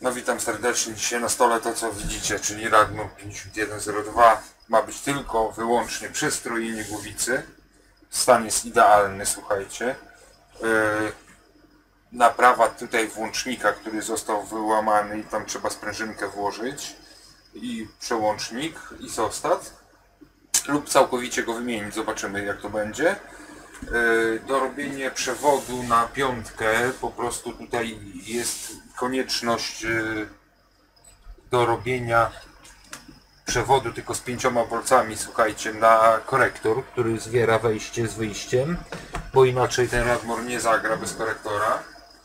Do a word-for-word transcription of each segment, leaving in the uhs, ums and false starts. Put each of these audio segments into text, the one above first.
No witam serdecznie. Dzisiaj na stole to co widzicie, czyli Ragnum pięćdziesiąt jeden zero dwa. Ma być tylko wyłącznie przestrojenie głowicy. Stan jest idealny, słuchajcie. Yy, naprawa tutaj włącznika, który został wyłamany i tam trzeba sprężynkę włożyć. I przełącznik, isostat. Lub całkowicie go wymienić, zobaczymy jak to będzie. Dorobienie przewodu na piątkę, po prostu tutaj jest konieczność dorobienia przewodu tylko z pięcioma bolcami, słuchajcie, na korektor, który zwiera wejście z wyjściem, bo inaczej ten Radmor nie zagra bez korektora.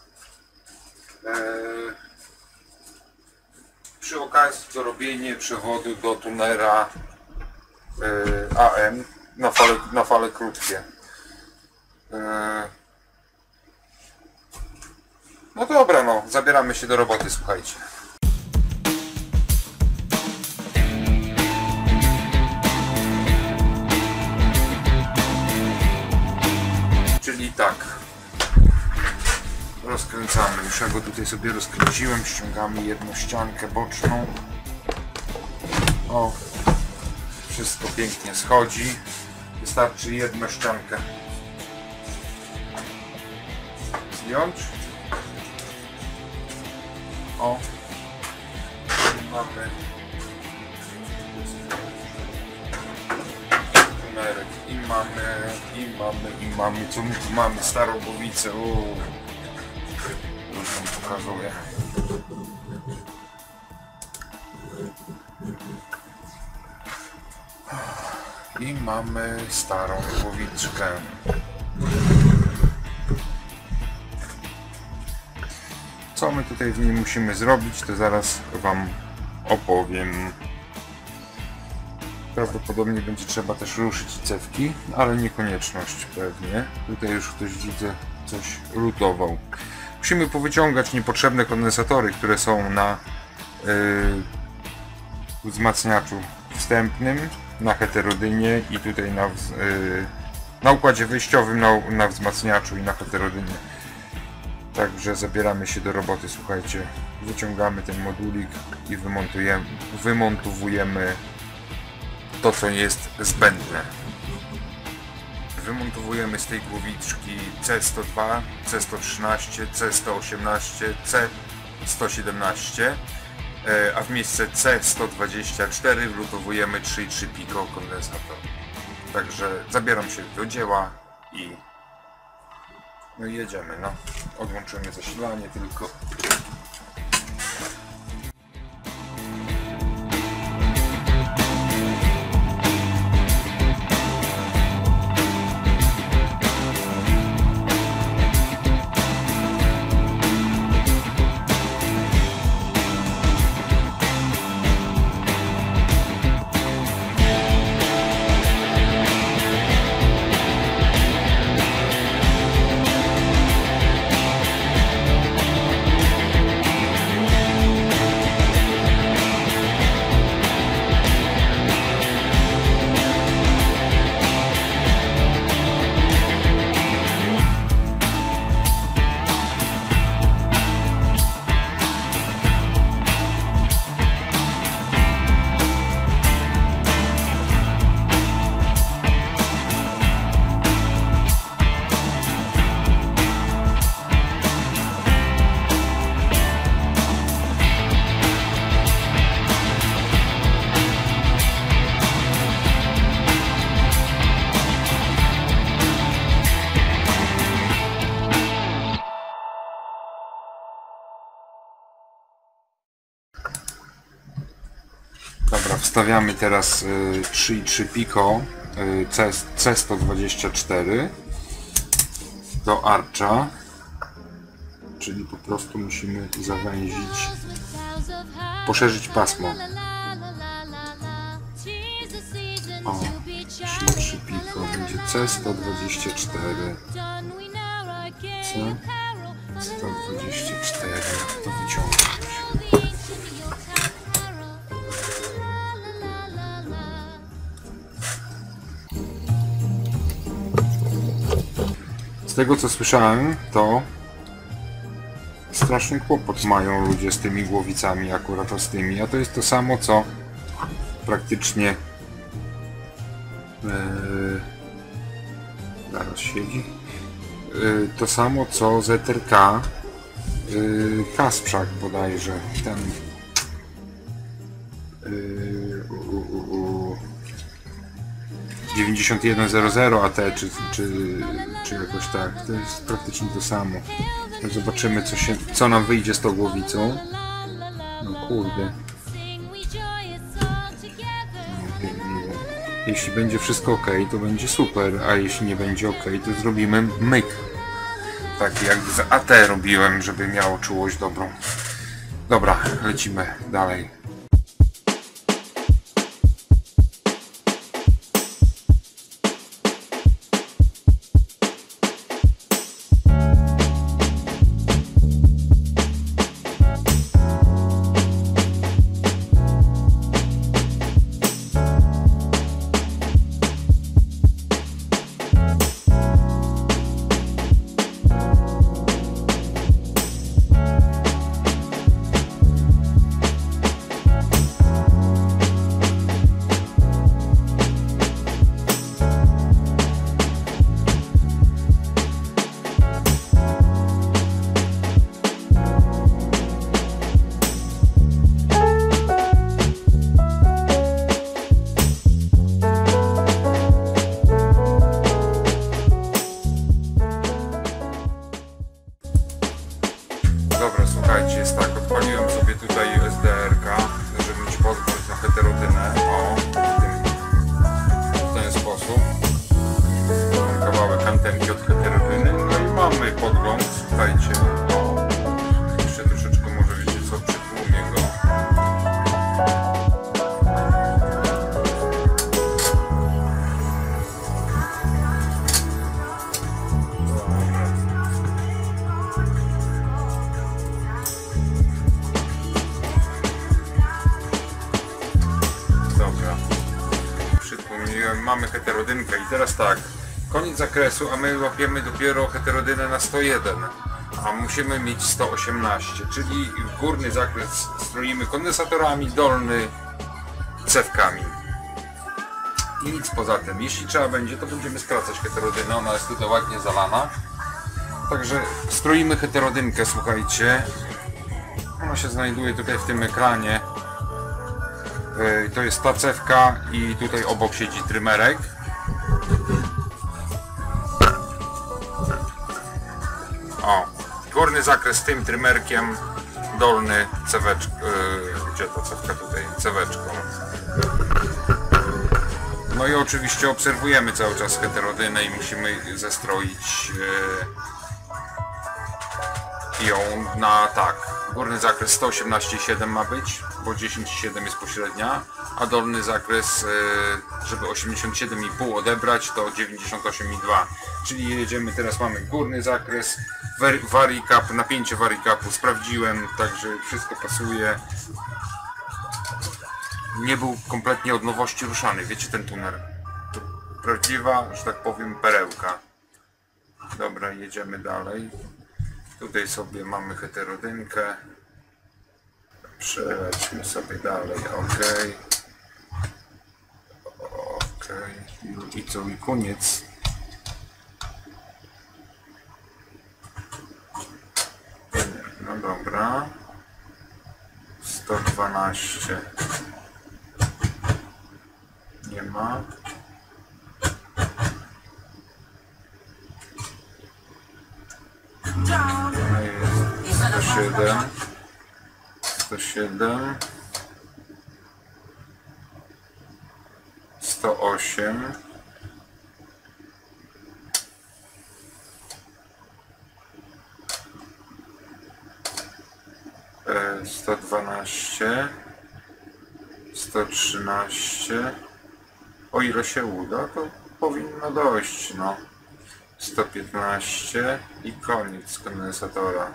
Przy okazji dorobienie przewodu do tunera A M na fale, na fale krótkie. No dobra, no, zabieramy się do roboty, słuchajcie. Czyli tak, rozkręcamy, już ja go tutaj sobie rozkręciłem, ściągamy jedną ściankę boczną. O, wszystko pięknie schodzi, wystarczy jedną ściankę zdjąć. O, i mamy numerek, i mamy, i mamy, i mamy, co my tu mamy, starą głowicę, uuu, już wam pokazuję. I mamy starą głowiczkę. Co my tutaj w niej musimy zrobić, to zaraz wam opowiem. Prawdopodobnie będzie trzeba też ruszyć cewki, ale nie konieczność pewnie. Tutaj już ktoś widzę coś lutował. Musimy powyciągać niepotrzebne kondensatory, które są na yy, wzmacniaczu wstępnym, na heterodynie i tutaj na, yy, na układzie wyjściowym, na, na wzmacniaczu i na heterodynie. Także zabieramy się do roboty, słuchajcie. Wyciągamy ten modulik i wymontujemy, wymontowujemy to, co jest zbędne. Wymontowujemy z tej głowiczki C sto dwa, C sto trzynaście, C sto osiemnaście, C sto siedemnaście, a w miejsce C sto dwadzieścia cztery wlutowujemy trzy i trzy pico kondensator. Także zabieram się do dzieła i no i jedziemy, no. Odłączymy zasilanie tylko. Dobra, wstawiamy teraz y, trzy i trzy pico y, C sto dwadzieścia cztery do archa, czyli po prostu musimy zawęzić, poszerzyć pasmo. O, trzy i trzy pico będzie C sto dwadzieścia cztery, C sto dwadzieścia cztery, to wyciągnąć. Z tego co słyszałem, to z straszny kłopot mają ludzie z tymi głowicami, akurat z tymi, a to jest to samo co praktycznie yy, zaraz siedzi yy, to samo co Z R K yy, Kasprzak bodajże ten yy, u, u, u, dziewięćdziesiąt jeden zero zero A T czy, czy, czy jakoś tak, to jest praktycznie to samo. Zobaczymy co, się, co nam wyjdzie z tą głowicą. No kurde. Jeśli będzie wszystko ok, to będzie super, a jeśli nie będzie ok, to zrobimy myk. Tak jak z A T robiłem, żeby miało czułość dobrą. Dobra, lecimy dalej. Dobra, słuchajcie, jest tak, odpaliłem sobie tutaj S D R ka, żeby mieć podgląd na heterodynę, o, w, tym, w ten sposób. Mam kawałek antenki od heterodyny, no i mamy podgląd, słuchajcie, o, jeszcze troszeczkę może wiecie co, przytłumię go. Mamy heterodynkę i teraz tak, koniec zakresu, a my łapiemy dopiero heterodynę na sto jeden, a musimy mieć sto osiemnaście, czyli górny zakres stroimy kondensatorami, dolny cewkami i nic poza tym. Jeśli trzeba będzie, to będziemy skracać heterodynę, ona jest tutaj ładnie zalana, także stroimy heterodynkę, słuchajcie, ona się znajduje tutaj w tym ekranie. To jest ta cewka i tutaj obok siedzi trymerek. O, górny zakres tym trymerkiem, dolny ceweczką, yy, gdzie ta cewka tutaj, ceweczką. No i oczywiście obserwujemy cały czas heterodynę i musimy zestroić yy, ją na tak. Górny zakres sto osiemnaście przecinek siedem ma być, bo dziesięć przecinek siedem jest pośrednia, a dolny zakres, żeby osiemdziesiąt siedem i pół odebrać, to dziewięćdziesiąt osiem przecinek dwa. Czyli jedziemy, teraz mamy górny zakres, varicap, napięcie varicapu sprawdziłem, także wszystko pasuje. Nie był kompletnie od nowości ruszany, wiecie, ten tuner. To prawdziwa, że tak powiem, perełka. Dobra, jedziemy dalej. Tutaj sobie mamy heterodynkę. Przejdźmy sobie dalej, ok. Ok. I co, i koniec. No dobra. sto dwanaście. Nie ma. No jest sto siedem. sto siedem. sto osiem. sto dwanaście. sto trzynaście. O ile się uda, to powinno dojść, no. sto piętnaście i koniec kondensatora.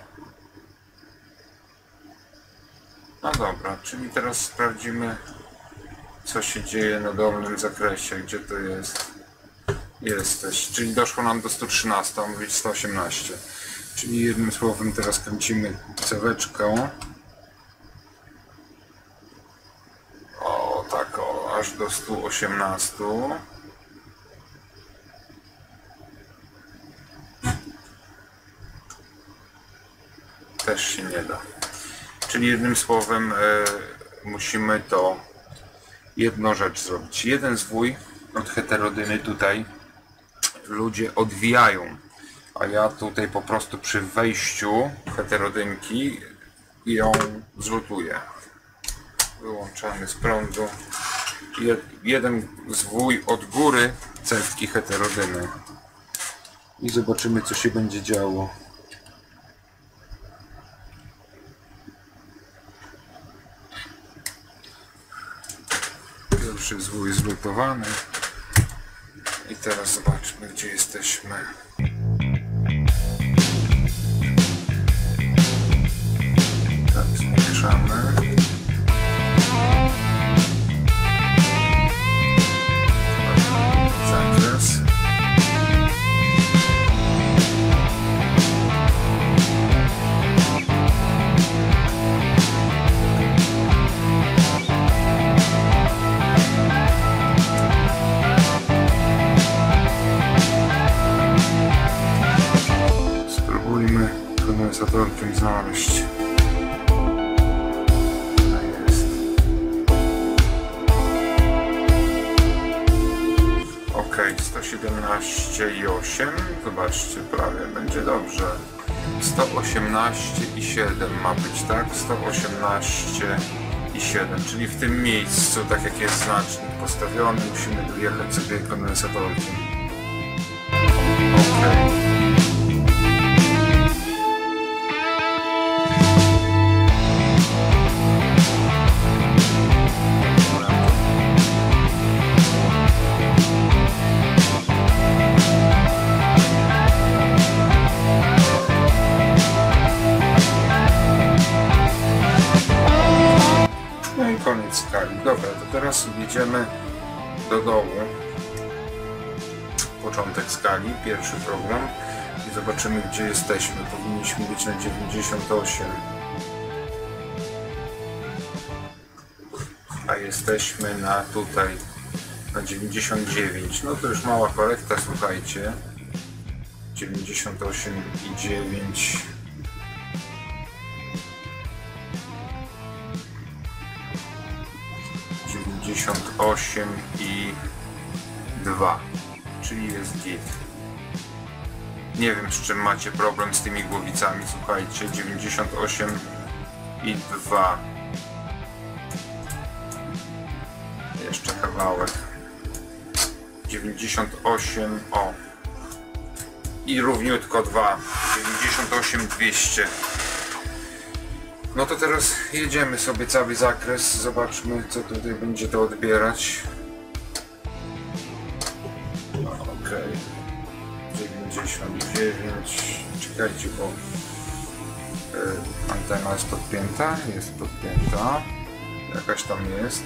No dobra, czyli teraz sprawdzimy, co się dzieje na dolnym zakresie, gdzie to jest. Jesteś, czyli doszło nam do stu trzynastu, a mówić sto osiemnaście. Czyli jednym słowem teraz kręcimy ceweczkę. O, tak, o, aż do stu osiemnastu. Też się nie da. Czyli jednym słowem e, musimy to jedną rzecz zrobić. Jeden zwój od heterodyny tutaj ludzie odwijają, a ja tutaj po prostu przy wejściu heterodynki ją zlutuję. Wyłączamy z prądu. Jeden zwój od góry cewki heterodyny i zobaczymy, co się będzie działo. Pierwszy zwój zlutowany i teraz zobaczmy, gdzie jesteśmy. Tak, zmniejszamy. Zakres. Spróbujmy kondensatorkiem znaleźć. sto siedemnaście i osiem, zobaczcie, prawie będzie dobrze. sto osiemnaście i siedem ma być, tak? sto osiemnaście i siedem, czyli w tym miejscu, tak jak jest znacznik postawiony, musimy dojechać sobie kondensatorkiem. Ok. Koniec skali. Dobra, to teraz jedziemy do dołu. Początek skali, pierwszy program i zobaczymy, gdzie jesteśmy. Powinniśmy być na dziewięćdziesiąt osiem. A jesteśmy na tutaj na dziewięćdziesiąt dziewięć. No to już mała korekta, słuchajcie. dziewięćdziesiąt osiem i dziewięć. dziewięćdziesiąt osiem i dwa, czyli jest git. Nie wiem, z czym macie problem z tymi głowicami, słuchajcie. Dziewięćdziesiąt osiem i dwa. Jeszcze kawałek. dziewięćdziesiąt osiem, o. I równiutko dwa. dziewięćdziesiąt osiem dwieście. No to teraz jedziemy sobie cały zakres, zobaczmy, co tutaj będzie to odbierać. Ok, dziewięćdziesiąt dziewięć, czekajcie, bo y, antena jest podpięta, jest podpięta, jakaś tam jest.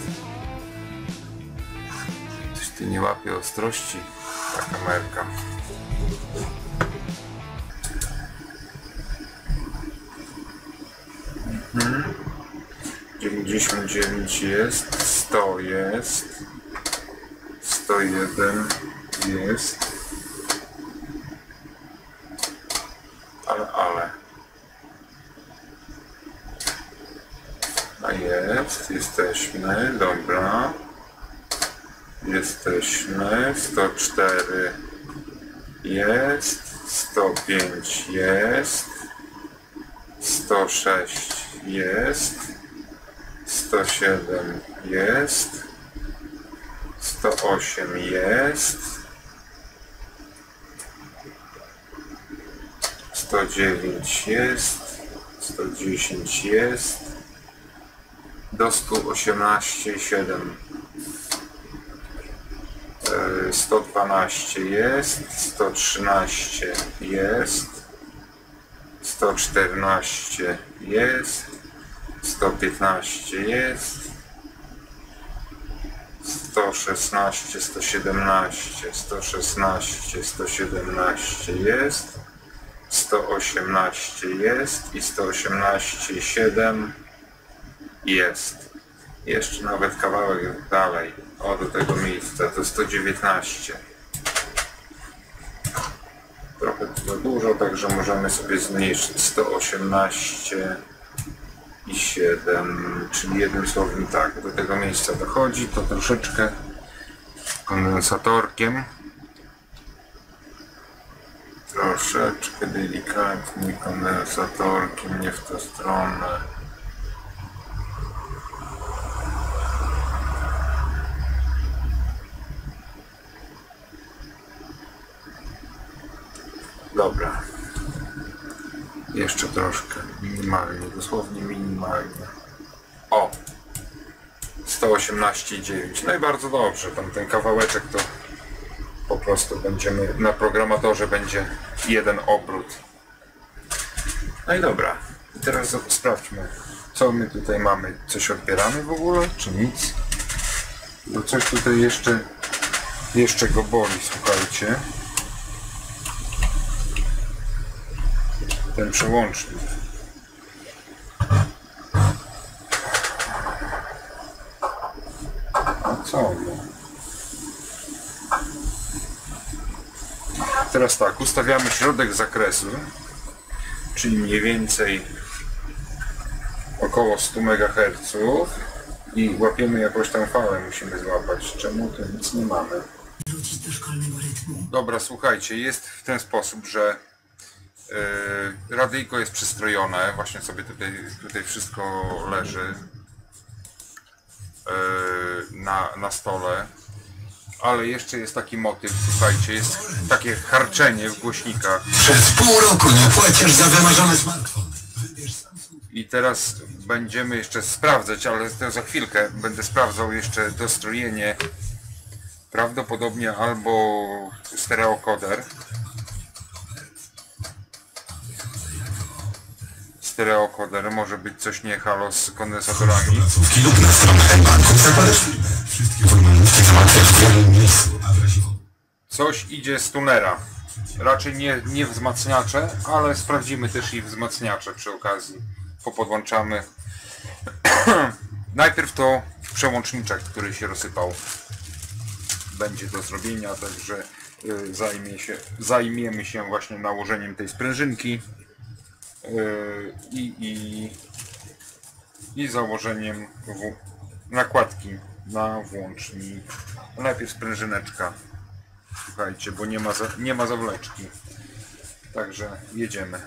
Coś tu nie łapie ostrości, ta kamerka. Hmm. dziewięćdziesiąt dziewięć jest, sto jest, sto jeden jest, ale, ale, a jest, jesteśmy, dobra, jesteśmy, sto cztery jest, sto pięć jest, sto sześć jest, sto siedem jest, sto osiem jest, sto dziewięć jest, sto dziesięć jest, do stu osiemnaście i siedem, sto dwanaście jest, sto trzynaście jest, sto czternaście jest, sto piętnaście jest, sto szesnaście, sto siedemnaście, sto szesnaście, sto siedemnaście jest, sto osiemnaście jest i sto osiemnaście przecinek siedem jest. Jeszcze nawet kawałek dalej, o do tego miejsca, to sto dziewiętnaście. Trochę za dużo, także możemy sobie zmniejszyć sto osiemnaście i siedem, czyli jednym słowem tak, do tego miejsca dochodzi, to troszeczkę kondensatorkiem, troszeczkę delikatnie kondensatorkiem, nie w tę stronę. Dobra. Jeszcze troszkę, minimalnie, dosłownie minimalnie. O! sto osiemnaście przecinek dziewięć. No i bardzo dobrze, tam ten kawałeczek to po prostu będziemy, na programatorze będzie jeden obrót. No i dobra. I teraz sprawdźmy, co my tutaj mamy. Coś odbieramy w ogóle, czy nic? Bo coś tutaj jeszcze, jeszcze go boli, słuchajcie. Ten przełącznik. A co no? Teraz tak, ustawiamy środek zakresu, czyli mniej więcej około sto megaherców i łapiemy jakąś tam falę, musimy złapać. Czemu to nic nie mamy? Dobra, słuchajcie, jest w ten sposób, że Yy, radyjko jest przystrojone, właśnie sobie tutaj, tutaj wszystko leży yy, na, na stole, ale jeszcze jest taki motyw, słuchajcie, jest takie harczenie w głośnikach. Przez pół roku nie płacisz za wymarzony smartfon. I teraz będziemy jeszcze sprawdzać, ale to za chwilkę będę sprawdzał jeszcze dostrojenie, prawdopodobnie albo stereokoder. Stereokoder, może być coś nie halo z kondensatorami. Lub na stronę M-Banku zakładasz wszystkie formalności załatwiasz w jednym miejscu. Coś idzie z tunera. Raczej nie, nie wzmacniacze, ale sprawdzimy też i wzmacniacze przy okazji. Popodłączamy. Najpierw to przełączniczek, który się rozsypał. Będzie do zrobienia, także y, zajmie się, zajmiemy się właśnie nałożeniem tej sprężynki. I, i, i założeniem w, nakładki na włącznik. Najpierw sprężyneczka, słuchajcie, bo nie ma, za, nie ma zawleczki, także jedziemy.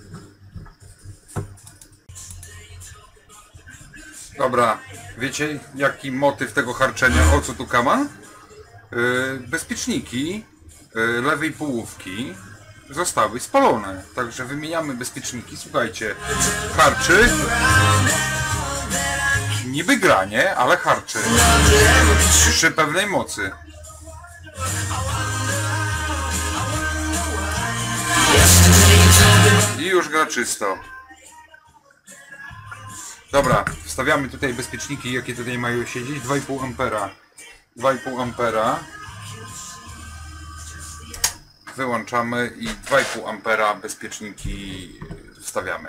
Dobra, wiecie jaki motyw tego harczenia, o co tu kama? Yy, bezpieczniki yy, lewej połówki zostały spalone, także wymieniamy bezpieczniki. Słuchajcie, harczy, niby gra, nie? Ale harczy przy pewnej mocy. I już gra czysto. Dobra, wstawiamy tutaj bezpieczniki, jakie tutaj mają siedzieć. dwa i pół ampera. dwa i pół ampera. Wyłączamy i dwa i pół ampera bezpieczniki wstawiamy.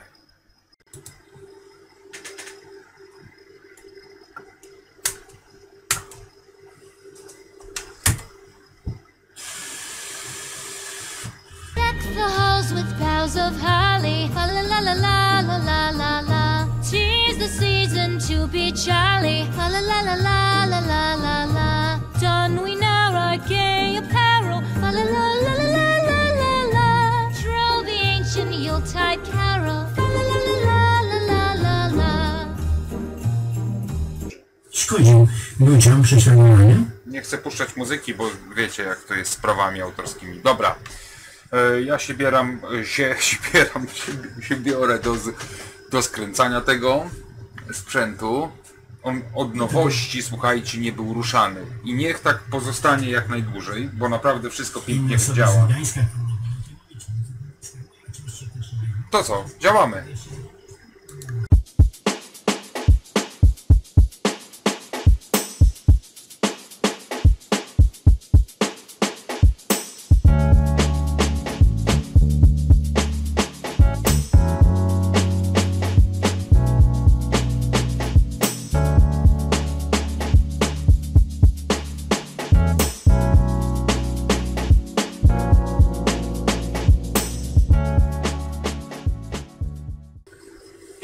Deck the halls with boughs of holly, la la la la la la la la. Tis the season to be jolly, la la la la la la la la la. Don we now our gay apparel, la la la la la la la la. Troll the ancient Yuletide carol, la la la la la la la. Szkodził ludziom przeciągania? Nie chcę puszczać muzyki, bo wiecie jak to jest z prawami autorskimi. Dobra, e, ja się bieram, się, się bieram, się, się biorę do, do skręcania tego sprzętu. On od nowości, słuchajcie, nie był ruszany. I niech tak pozostanie jak najdłużej, bo naprawdę wszystko pięknie działa. To co? Działamy!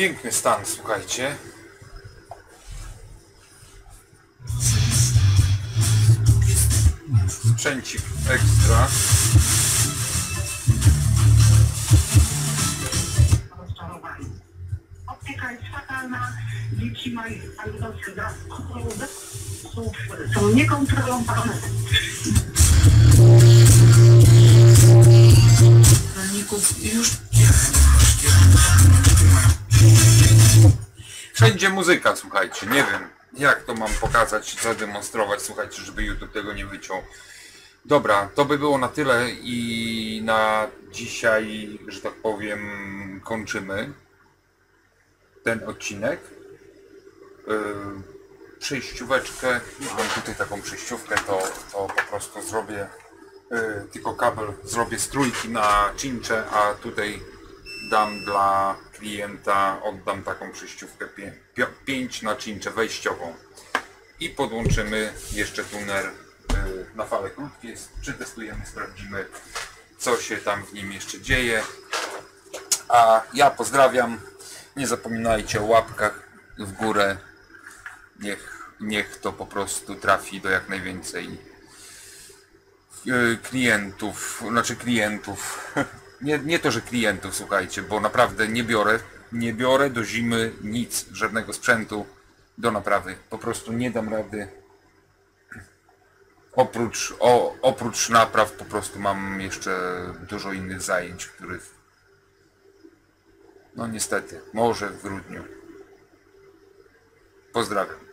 Piękny stan, słuchajcie. Sprzęcik ekstra. Opieka jest fatalna, dzieci mają są niekontrolowane. Już Wszędzie muzyka, słuchajcie, nie wiem jak to mam pokazać, zademonstrować, słuchajcie, żeby YouTube tego nie wyciął. Dobra, to by było na tyle i na dzisiaj, że tak powiem, kończymy ten odcinek. Yy, przejścióweczkę, mam tutaj taką przejściówkę, to, to po prostu zrobię yy, tylko kabel, zrobię z trójki na cincze, a tutaj dam dla klienta, oddam taką przejściówkę pięć na cinczę wejściową i podłączymy jeszcze tuner yy, na fale krótkie, przetestujemy, sprawdzimy co się tam w nim jeszcze dzieje. A ja pozdrawiam, nie zapominajcie o łapkach w górę, niech, niech to po prostu trafi do jak najwięcej yy, klientów, znaczy klientów. Nie, nie to, że klientów, słuchajcie, bo naprawdę nie biorę, nie biorę do zimy nic, żadnego sprzętu do naprawy. Po prostu nie dam rady. Oprócz, o, oprócz napraw po prostu mam jeszcze dużo innych zajęć, których no niestety, może w grudniu. Pozdrawiam.